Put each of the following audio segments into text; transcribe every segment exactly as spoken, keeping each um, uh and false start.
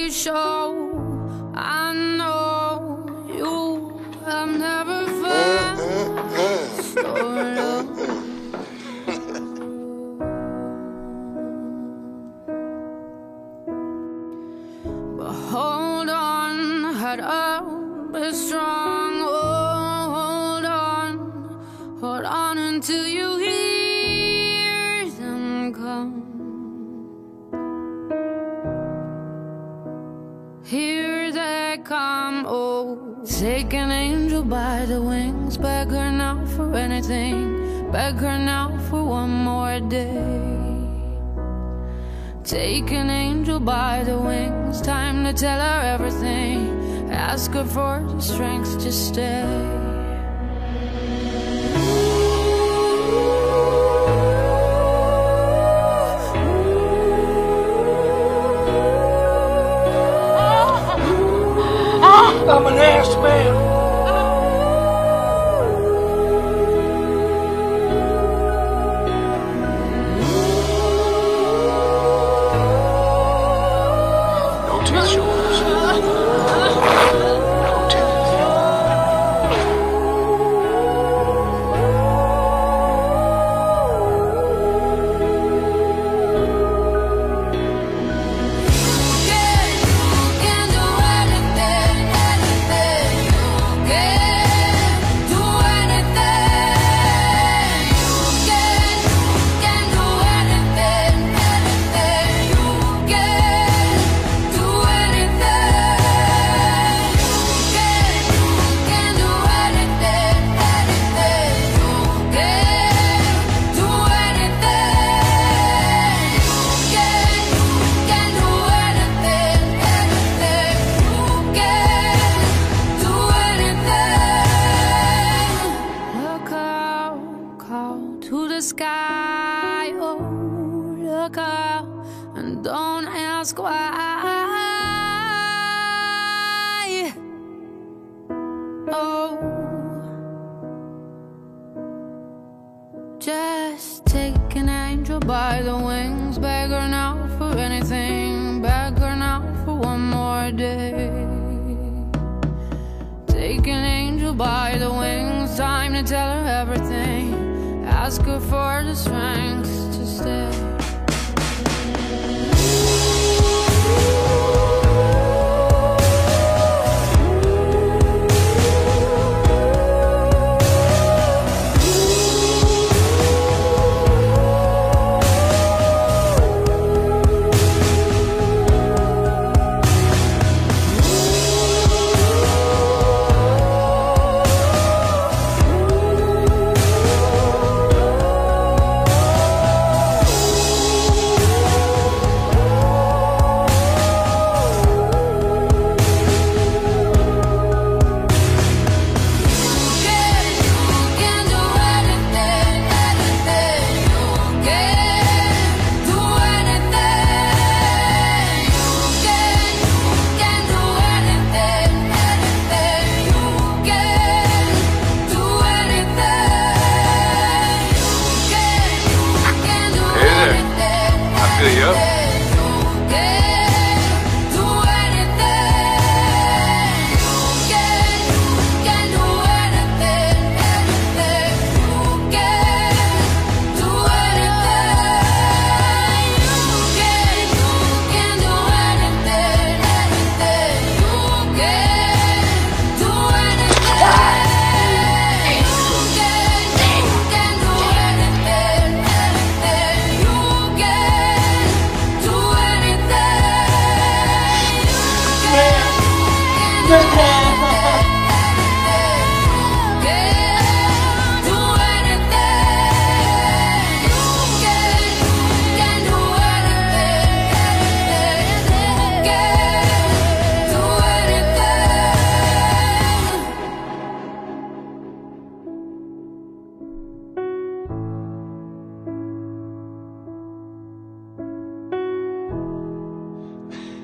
you show. I know you have never felt so low. But hold on, head up, be strong. Oh, hold on, hold on until you hear them come. Here they come, oh. Take an angel by the wings, beg her now for anything, beg her now for one more day. Take an angel by the wings, time to tell her everything, ask her for the strength to stay. I'm an ass man. No teeth shoulders. No teeth. To the sky, oh, look up and don't ask why. Oh, just take an angel by the wings, beg her now for anything, beg her now for one more day. Take an angel by the wings, time to tell her everything, ask her for the strength to stay. Yep.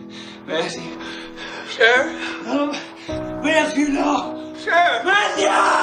Matthew. Sheriff? Um, Matthew, no. Sheriff! Matthew!